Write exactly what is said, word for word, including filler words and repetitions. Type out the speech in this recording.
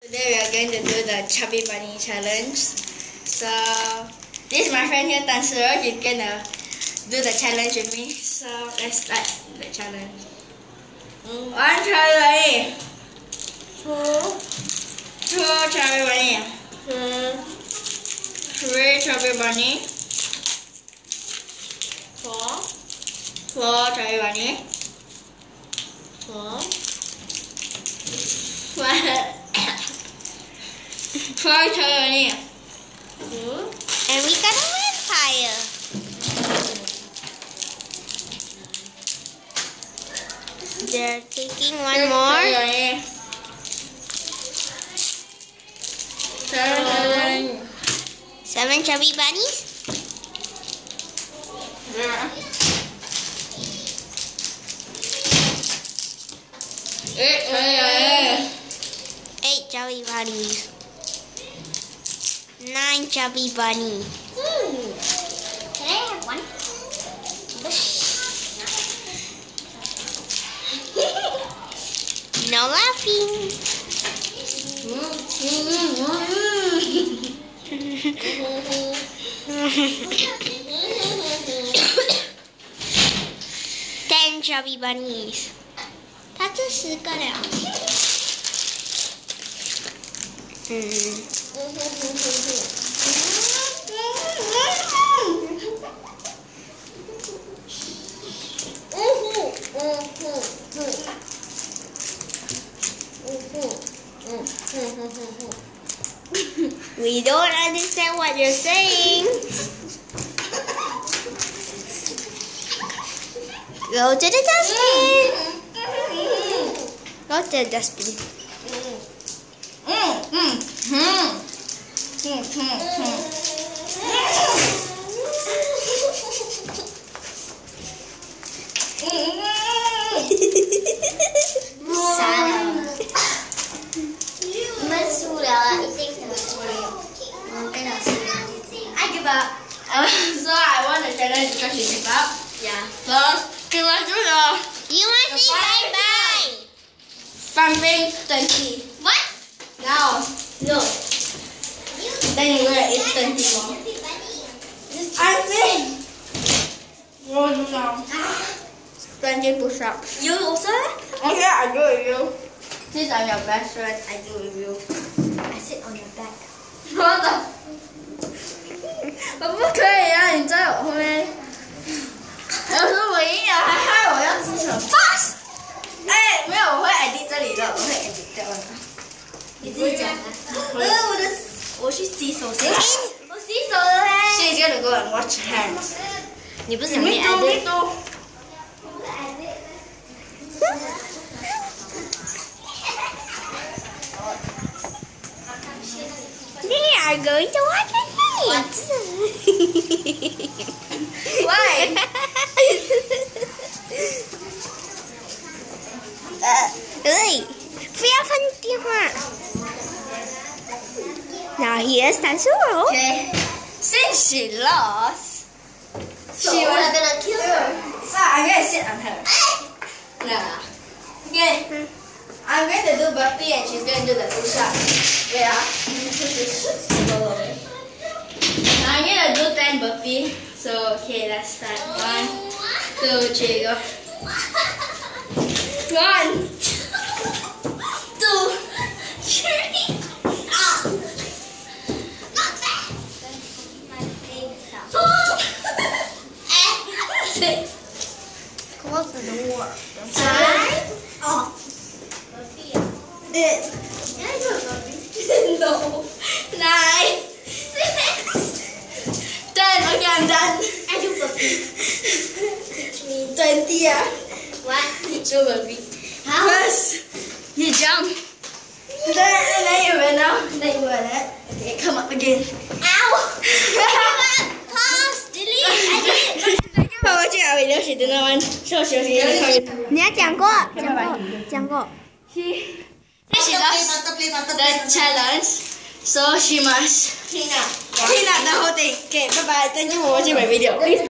Today we are going to do the Chubby Bunny challenge. So this is my friend here, Tan Shi. He's gonna do the challenge with me. So let's start the challenge. Mm. One Chubby Bunny. Two. Two Chubby Bunny. Two. Three Chubby Bunny. Four. Four Chubby Bunny. Four. Five. Five Chubby Bunny. Two. And we got a vampire. They're taking one more. Seven. Seven chubby bunnies. Yeah. Eight. Eight. Eight chubby bunnies. Nine chubby bunny. Hmm. Can I have one? No laughing. Ten chubby bunnies. 它这十个了。嗯。We don't understand what you're saying. Go to the dustbin. Go to the dustbin. I give up. Uh, so I won the challenge because you give up. Yeah. So you must do the You must say bye bye. pumping twenty. What? Now, no. Then you're gonna eat twenty more. I'm saying. Oh no. twenty push-ups. You also? Okay, I do it with you. Since I'm your best friend, I do it with you. I sit on your back. What the? 我不可以啊！你在我后面。有时候我赢了，还害我要吃什么 ？Pass。哎，没有，我会 edit 这里的，我会 edit 掉的。 你自己讲啊。呃，我的，我去洗手先。我洗手了嘞。 She's gonna go and watch hands. 你不是想 Me 你 too, me edit？ too. They are going to watch it. Why? 呃，哎，不要放电话。Now here's Tansuro. Okay. Since she lost, So she we're was gonna kill her. So I'm gonna sit on her. Nah. Okay. I'm going to do burpee and she's going to do the push-up. Wait ah. Go away. Now I'm gonna do ten burpee. So okay, let's start. One, two, three, go. One, two, three. Ah. Not that. Six. Close the door. Five. Oh. Eight. No. Nine. Ten. Okay, I'm done. I do burpee. Twenty. Yeah. What? Teach you burpee. How? First, you jump. Then, and then you went out. Then you went out. Okay, come up again. Ow! Pause. Delete. I did it. 爸爸去阿伟留学的那晚，休息休息。 你要讲过，讲过，讲过。 She, she lost the challenge, so she must Clean up. clean up the whole thing. Okay, bye bye. Thank you for watching my video. Please